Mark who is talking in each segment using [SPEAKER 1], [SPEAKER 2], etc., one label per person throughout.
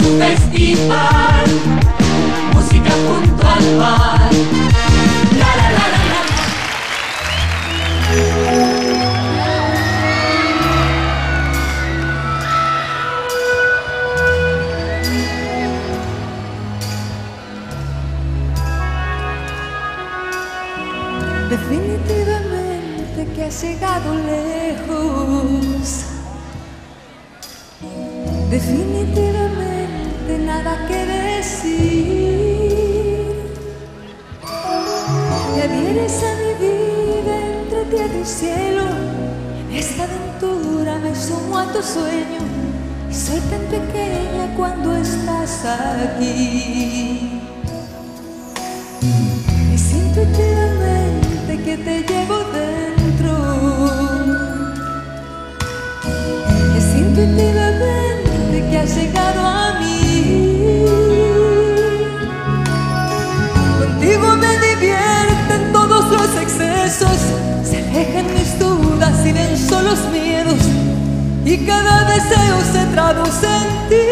[SPEAKER 1] un festival, música junto al mar. La la la la la.
[SPEAKER 2] Definitivamente que has llegado lejos. Definitivamente nada que decir. Te adhieres a mi vida entre tierra y cielo. En esta aventura me sumo a tu sueño y soy tan pequeña cuando estás aquí. Es intuitivamente que te llevo dentro. Es intuitivamente que has llegado a mí. Contigo me divierten todos los excesos, se alejan mis dudas y venzo los miedos, y cada deseo se traduce en ti.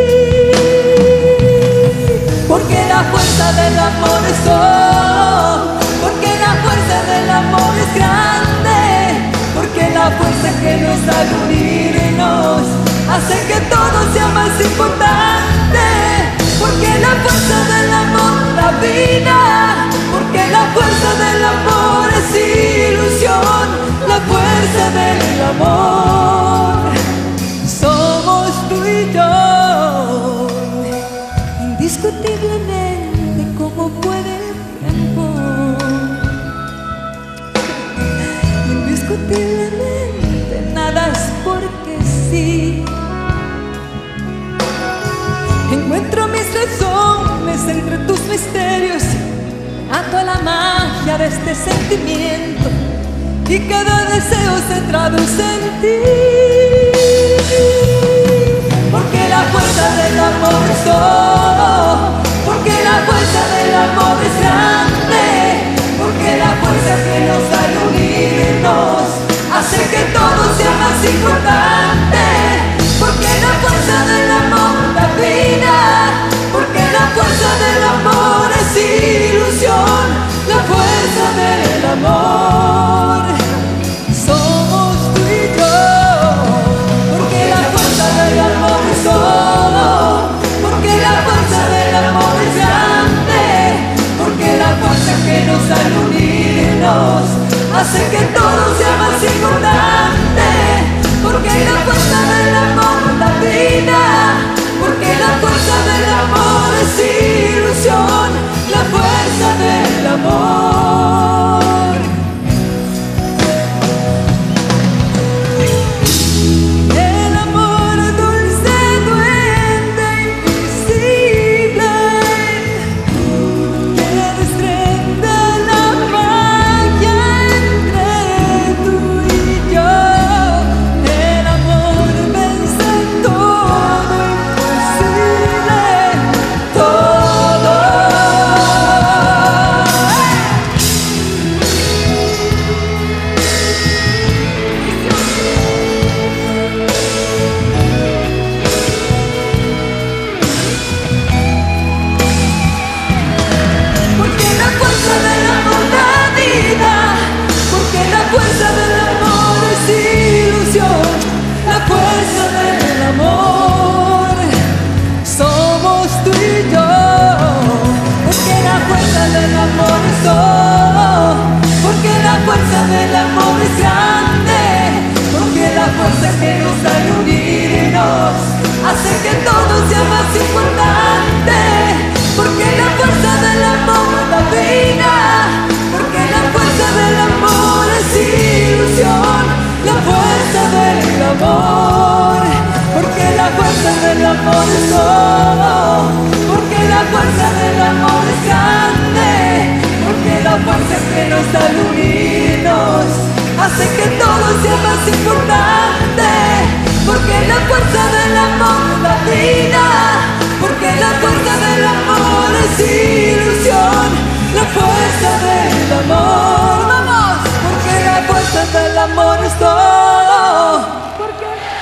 [SPEAKER 2] Porque la fuerza del amor es todo, porque la fuerza del amor es grande, porque la fuerza que nos da al unirnos hace que todo sea más importante. Porque la fuerza del amor da vida, porque la fuerza del amor es ilusión, la fuerza del amor somos tú y yo. Indiscutiblemente como puede el tiempo, indiscutiblemente nada es porque sí. Encuentro mis razones entre tus misterios, ato a la magia de este sentimiento, y cada deseo se traduce en ti. Porque la fuerza del amor es todo, porque la fuerza del amor es grande, porque la fuerza que nos da al unirnos hace que todo sea más importante. Porque la fuerza del amor da vida, porque la fuerza del amor es ilusión, la fuerza del amor somos tú y yo. Porque la fuerza del amor es todo, porque la fuerza del amor es grande, porque la fuerza que nos da al unirnos hace que todo sea más importante. Porque la fuerza del amor da vida, porque la fuerza del amor es ilusión, la fuerza del amor. El amor dulce, duende, invisible, que desprende la magia entre tú y yo. El amor vence todo imposible, todo. Porque la fuerza del amor da vida, porque la fuerza del amor es ilusión, la fuerza del amor somos tú y yo. Porque la fuerza del amor es todo, porque la fuerza del amor es grande, porque la fuerza que nos da al unirnos hace que todo sea más importante. Porque la fuerza del amor da vida, porque la fuerza del amor es ilusión, la fuerza del amor. Porque la fuerza del amor es todo, porque la fuerza del amor es grande, porque la fuerza que nos da al unirnos hace que todo sea más importante. Porque la fuerza del amor da vida, porque la fuerza del amor es ilusión, la fuerza del amor. Vamos, porque la fuerza del amor es todo, porque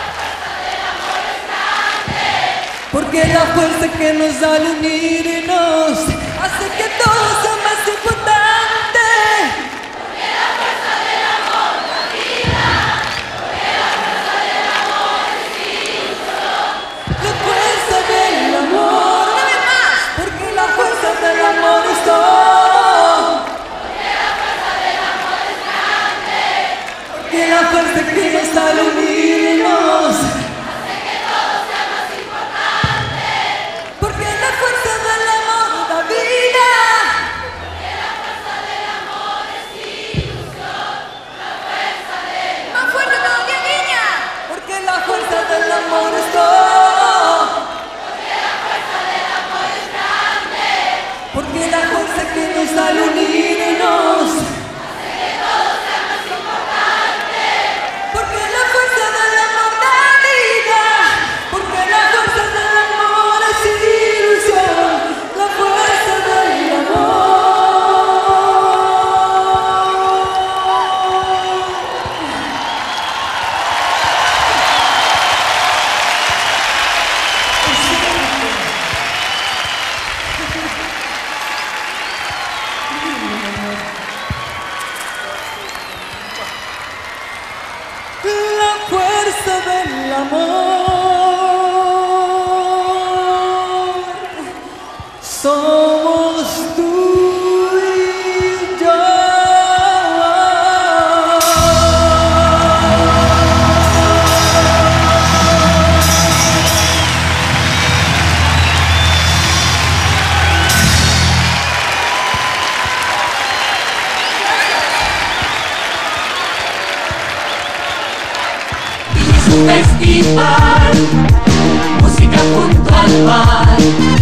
[SPEAKER 2] porque la fuerza que nos da al unirnos hace que todo sea más importante.
[SPEAKER 1] Porque la fuerza del amor da vida, porque la fuerza del amor es ilusión.
[SPEAKER 2] La fuerza del amor, una vez más, porque la fuerza del amor es todo.
[SPEAKER 1] Porque la fuerza del amor es grande,
[SPEAKER 2] Porque la fuerza que nos da al unirnos
[SPEAKER 1] hace que todo sea más importante.
[SPEAKER 2] porque la fuerza del amor da vida.
[SPEAKER 1] Porque la fuerza del amor es ilusión, la fuerza del
[SPEAKER 2] Más fuerte todavía, niña. Porque la fuerza del amor es todo.
[SPEAKER 1] porque la fuerza del amor es grande,
[SPEAKER 2] Porque la fuerza que nos da al unirnos
[SPEAKER 1] hace que todo sea más importante.
[SPEAKER 2] porque la fuerza del amor da vida. Porque la fuerza del amor es ilusión. La fuerza del amor. La fuerza del amor somos tú y yo.
[SPEAKER 1] Y es un festival, música junto al mar.